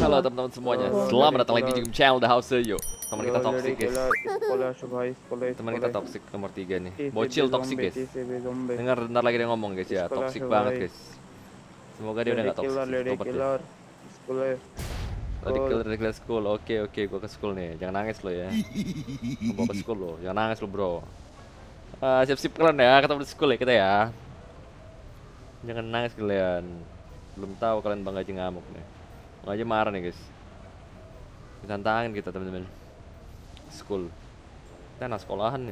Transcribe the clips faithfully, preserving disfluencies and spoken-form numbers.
Halo teman-teman semuanya, selamat datang lagi di game channel The House Yo. Teman kita toxic guys. Teman kita toxic nomor tiga nih. Bocil toxic guys. Dengar bentar lagi dia ngomong guys ya, toxic banget guys. Semoga dia udah gak toxic. Tobat ya. Ready killer, ready killer school. Oke oke, gua ke school nih. Jangan nangis lo ya. Gua ke school lo. Jangan nangis lo bro. Uh, siap-siap kalian ya, ketemu di school ya kita ya. Jangan nangis kalian. Belum tahu kalian Bang Gaji ngamuk nih. Bang Gaji marah nih guys. Ditantangin kita teman-teman. School. Kita anak sekolahan ya.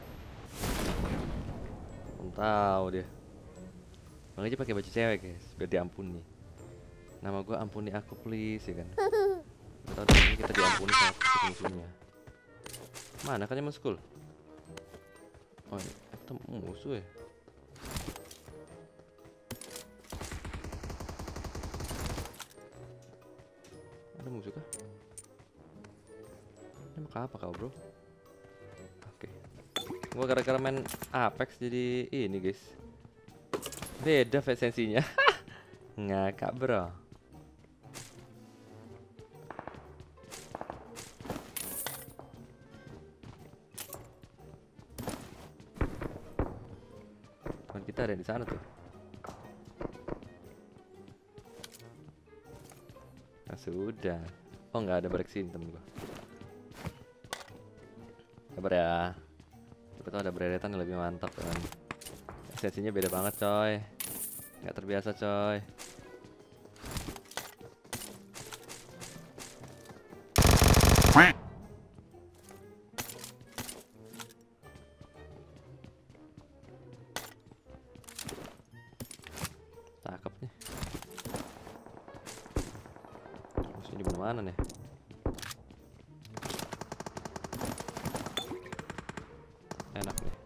Belum tahu dia. Bang Gaji pakai baju cewek guys, biar diampuni. Nama gua ampuni aku please ya kan. Kita tahu ini kita diampuni sama musuhnya. Mana kan emang school? Oh, ini itu musuh ya. Ada musuh kah? Ini maka apa kau bro? Oke, gua gara-gara main Apex jadi ini guys. Beda sensinya. Ngakak bro. Kita ada di sana tuh. Nah, sudah. Oh nggak ada balik sini temen gua. Sabar ya. Kita tuh ada bereretan yang lebih mantap kan. Esensinya beda banget coy. Nggak terbiasa coy. Cakep nih. Musuhnya di mana nih? Enak nih.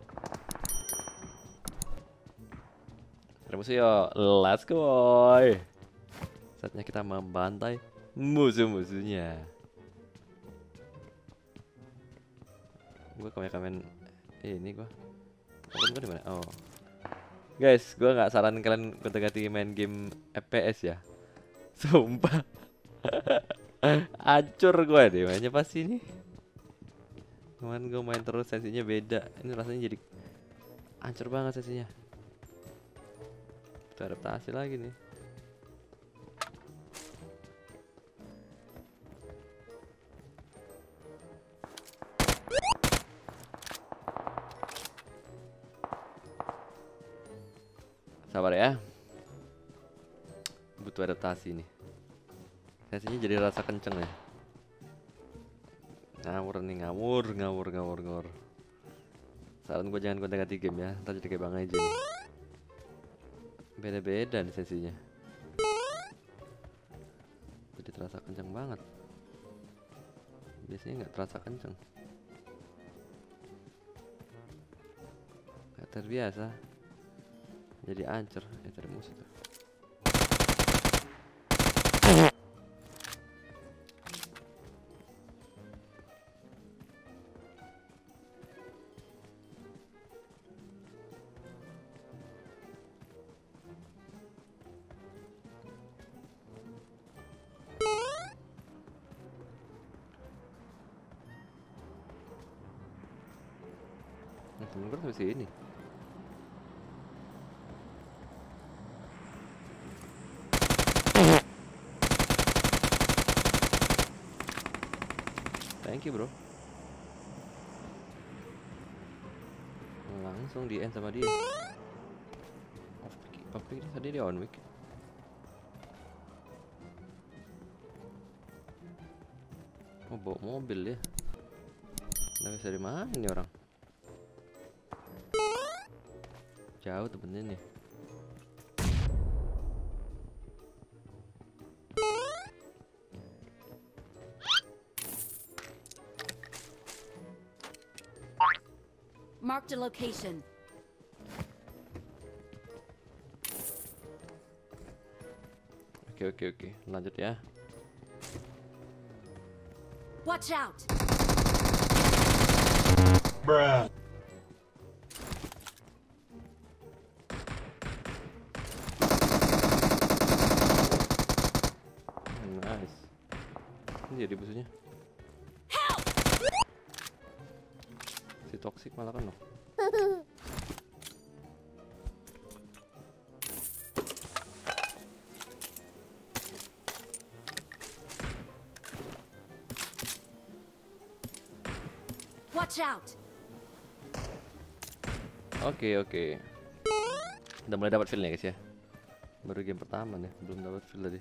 Ada musuh yo, let's go boy. Saatnya kita membantai musuh-musuhnya. Gue komen-komen ini gua. Komen gua di mana? Oh. Guys, gue nggak saranin kalian ganti-ganti main game F P S ya. Sumpah. Acur gue deh mainnya pasti nih. Kemarin gue main terus sensinya beda. Ini rasanya jadi hancur banget sensinya. Kita adaptasi lagi nih. Sabar ya. Butuh adaptasi nih. Sensinya jadi rasa kenceng ya. Ngawur nih, ngawur, ngawur, ngawur, ngawur. Saran gue jangan gonta-ganti game ya. Ntar jadi kayak Bang aja nih. Beda-beda nih sensinya. Jadi terasa kenceng banget. Biasanya nggak terasa kenceng. Gak terbiasa. Jadi ancur, ya cari musuh tuh. Nah, temen gue sampai sini. Thank you bro. Langsung di end sama dia. Off pick, off pick tadi dia on mic. Oh bawa mobil ya. Nggak bisa di mana nih orang? Jauh temennya nih. Marked a location. Oke oke oke, lanjut ya. Watch out. Bruh. Nice. Ini jadi musuhnya. Si toxic malah kan loh. Watch out! Oke oke. Udah mulai dapat feel-nya guys ya. Baru game pertama nih, belum dapat feel tadi.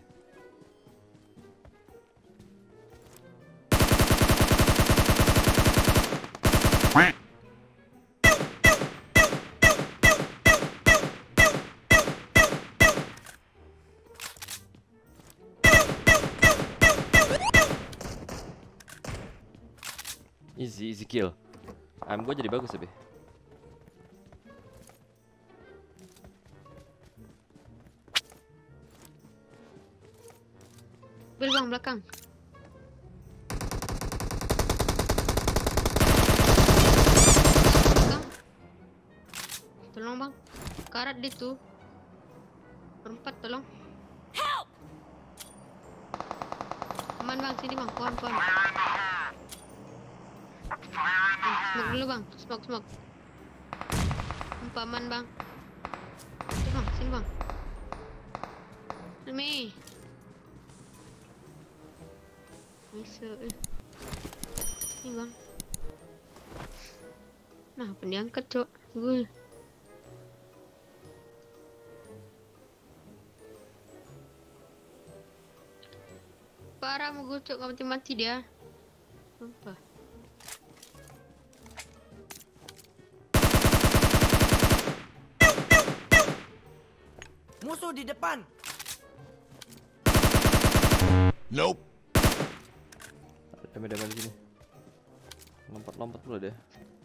Easy, easy kill. Aim gue jadi bagus tapi. Bil bang, belakang. Belakang. Tolong bang. Karat dia tuh. Perempat tolong. Aman bang, sini bang, pohon pohon. Eh, smoke dulu bang, smoke smoke. Empat aman bang. Sini bang, sini bang. Sini. Bisa eh. Ini bang. Nah, apa diangkat cok? Gue. Parah mau gue cok, mati-mati dia. Apa? Musuh di depan. Nope. Ada damai-damai di sini. Lompat-lompat dulu deh.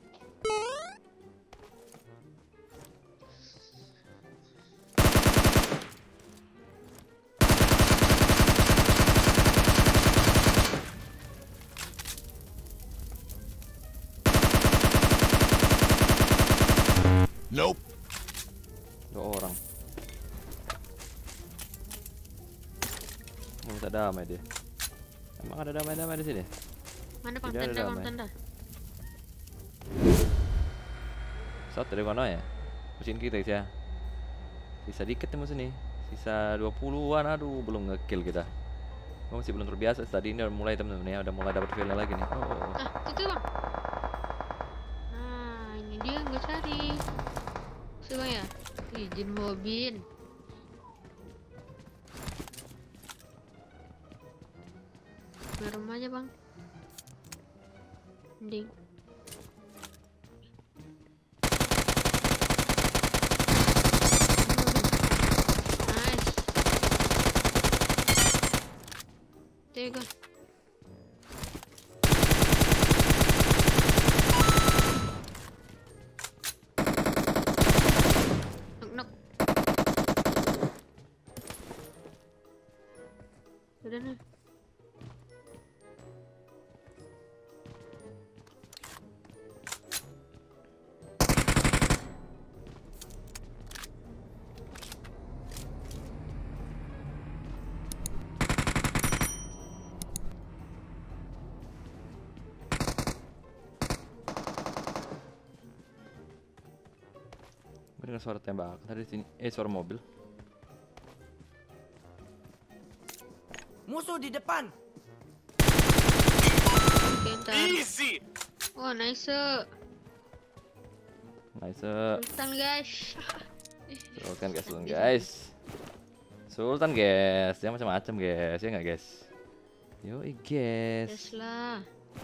Nope. Dua orang. Mau minta damai dia. Emang ada damai-damai di sini? Mana bang? Tidak ada Tanda bang, damai. tanda. Shot dari mana ya? Musuhin kita guys ya. Sisa dikit nih musuh nih. Sisa dua puluhan, aduh belum ngekill kita. Gua masih belum terbiasa, tadi ini udah mulai temen-temen ya, udah mulai dapat feel lagi nih. Oh, oh, oh. Ah, itu bang. Nah, ini dia yang gue cari. Coba ya. Izin mobil. Merem aja bang. Mending. Nice. Tiga. Knock knock. Udah nih. Gue dengar suara tembak tadi di sini. Eh, suara mobil. Musuh di depan. Bentar. Easy. Oh, nice. Nice. Sultan guys. Sultan guys, Sultan guys. Sultan guys, yang macam-macam guys, ya nggak guys? Yo, guys. Yes lah.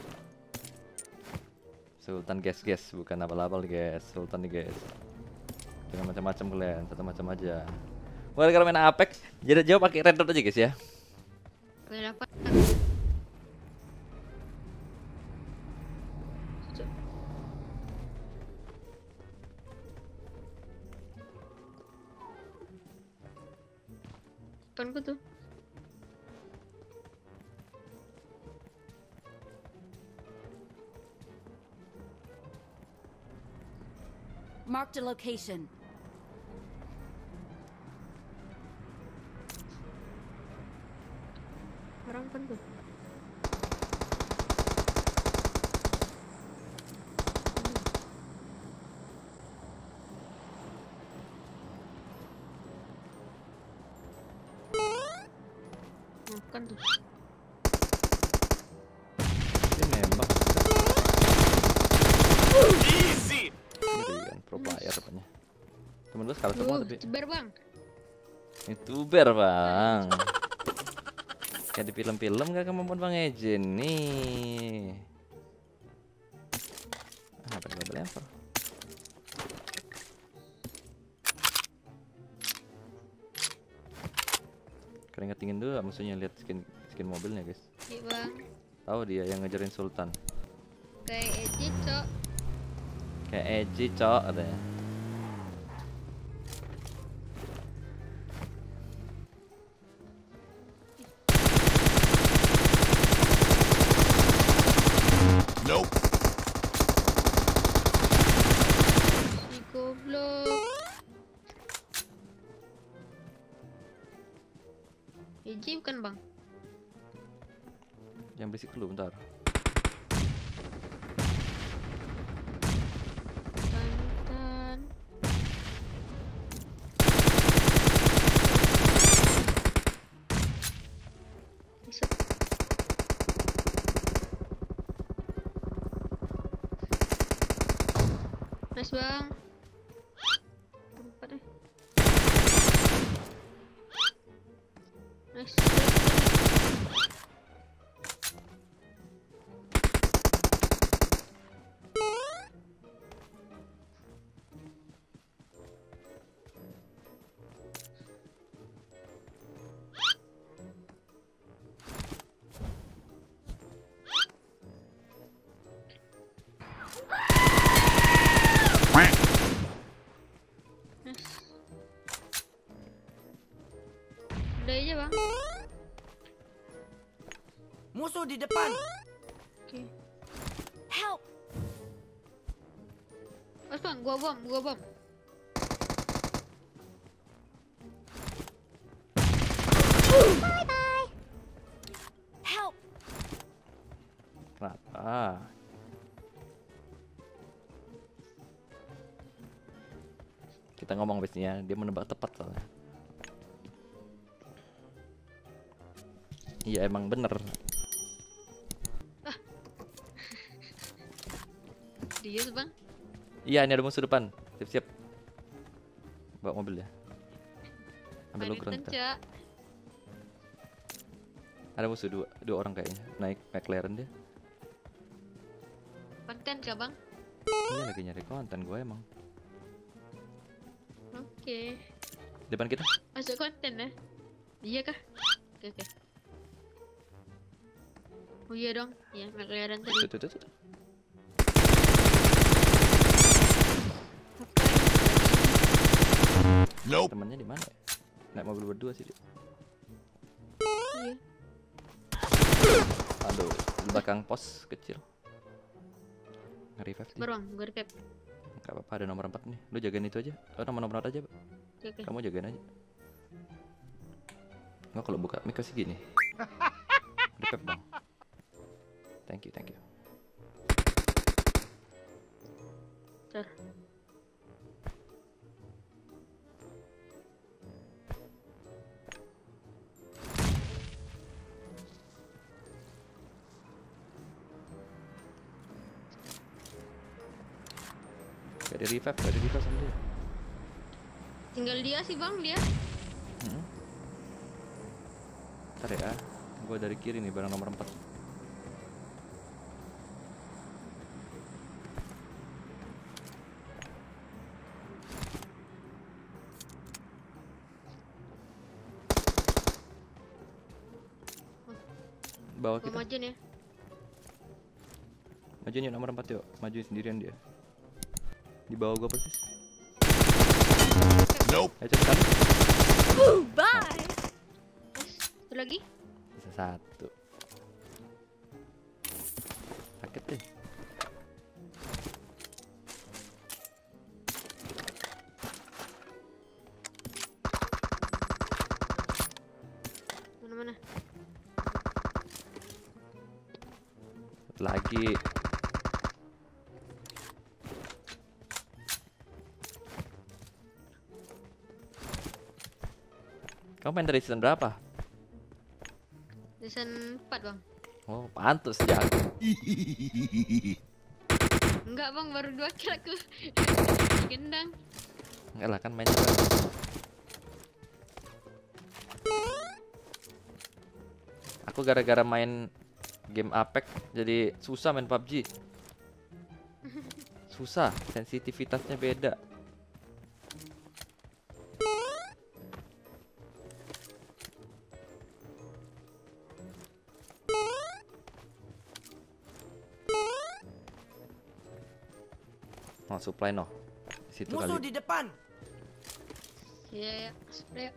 Sultan guys, guys, bukan abal-abal guys. Sultan nih guys. Jangan macam-macam kalian, satu macam aja. Wah, kalau main Apex, jadi jawab pakai red dot aja guys ya. Oke, dapat. Depanku tuh. Marked a location. Orang kan tuh. depan tuh. Dia nembak. Easy. Ngeri kan, pro player rupanya. Temen gue kalah semua Uh, tapi ceber bang. youtuber bang. Kayak di film-film gak kemampuan Bang Ejen nih. Ah, apa gue lempar? Keringetin dulu maksudnya lihat skin skin mobilnya guys. Iya bang. Tahu dia yang ngejarin Sultan. Kayak Edgy cok. Kayak edgy cok katanya. Nope. Si goblok. Edgy bukan bang? Yang berisik dulu bentar. Tantan. Bisa. Nice bang. Tempat deh. Nice. Udah aja bang. Musuh di depan. Oke. Help! Mas bang, gua bom, gua bom. Help! Kenapa? Kita ngomong biasanya dia menebak tepat soalnya. Iya emang bener. Dia tuh bang. Iya ini ada musuh depan. Siap-siap. Bawa mobil ya. Ambil Panik low ground. kencak. Ada musuh dua, dua orang kayaknya. Naik McLaren dia. Konten kah bang? Iya lagi nyari konten gue emang. Oke. Depan kita. Masuk konten ya? Iya kah? Oke oke. Oh iya dong. Iya McLaren tadi. Tuh, tuh, tuh, tuh. Nope. Temannya di mana ya? Naik mobil berdua sih dia. Iya. Aduh, di belakang pos kecil. Nge-revive dia. Beruang, gue revive. Gak apa-apa ada nomor empat nih. Lu jagain itu aja. Oh nomor-nomor aja, Pak. Oke oke. Kamu jagain aja. Nggak kalau buka mic kasih gini. Revive bang. Thank you, thank you. Bentar. Gak di revive, gak di revive sama dia. Tinggal dia sih bang, dia. Hmm. Ntar ya, gue dari kiri nih barang nomor empat. Bawa Gua kita. maju nih ya. Majuin yuk nomor empat yuk. Majuin sendirian dia. Di bawah gua persis. Nope. Ayo cepet kali. Bye! Nice. Satu lagi. Bisa satu. Sakit deh. Mana-mana. Satu lagi. Kamu main dari season berapa? season empat bang. Oh, pantas jago. Enggak bang, baru dua kill aku. Gendang. Enggak lah kan main juga. Aku gara-gara main game Apex jadi susah main P U B G. Susah, sensitivitasnya beda. Oh, supply no. Di situ Musuh kali. di depan. Iya ya, spray.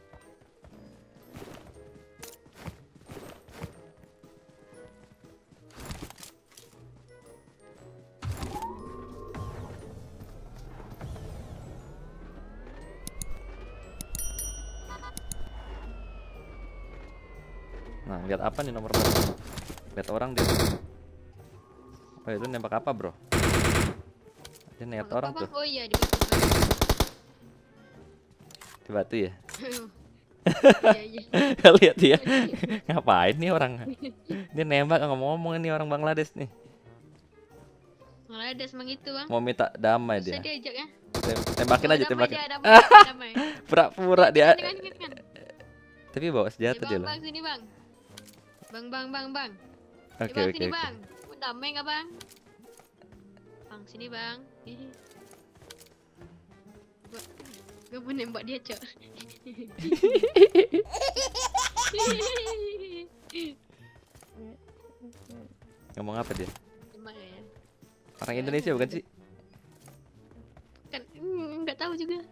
Nah, lihat apa nih nomor empat? Lihat orang dia. Oh, itu nembak apa, bro? Dia lihat Bang, orang apa, tuh. Bang? Oh iya di batu. Di batu ya. Iya iya. Lihat dia. Ngapain nih orang? Dia nembak ngomong-ngomong ini orang Bangladesh nih. Malah ada semang itu bang. Mau minta damai Bisa dia. diajak ya. Tem- Tembakin Oh, aja, damai tembakin. dia, damai, damai. Pura-pura dia. Kan, kan, kan. Tapi bawa Ya, senjata dia bang, loh. bang sini bang. Bang, bang, bang, bang. Ya, Oke, bang, oke, sini oke. bang. Mau damai nggak bang? Bang sini bang. Ih. Gua, gua mau nembak dia cok. Ngomong apa dia? Nembak ya. Orang Indonesia bukan sih? Kan mm, nggak tahu juga.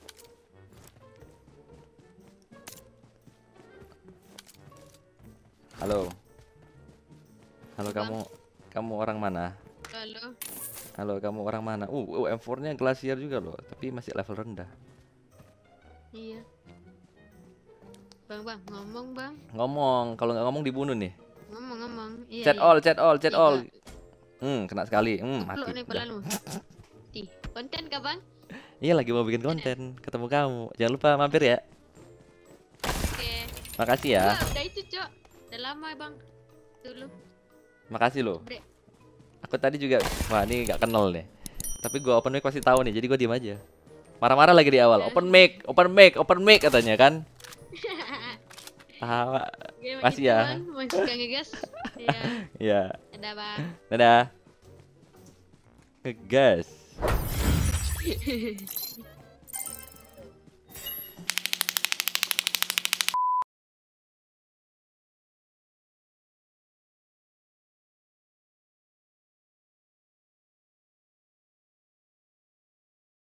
Halo. Halo Bang. kamu. Kamu orang mana? Halo. Halo, kamu orang mana? Uh, uh M four-nya Glacier juga loh, tapi masih level rendah. Iya. Bang, bang, ngomong bang. Ngomong, kalau nggak ngomong dibunuh nih. Ngomong, ngomong. Iya, Chat iya. all, chat all, chat Iya, all. Bang. Hmm, kena sekali. Hmm, Peluk mati. nih Udah. pelalu. Ih, konten kah bang? Iya, lagi mau bikin konten, ketemu kamu. Jangan lupa mampir ya. Oke. Makasih ya. Wah, udah itu cok. Udah lama bang. Dulu. Makasih loh. Break. Aku tadi juga, wah ini nggak kenal nih. Tapi gua open mic pasti tahu nih, jadi gua diem aja. Marah-marah lagi di awal. Open mic, open mic, open mic katanya kan. Ah, Oke, Makasih itu, ya. Bang. Masih suka ngegas. Iya. ya. Dadah bang. Dadah. Ngegas.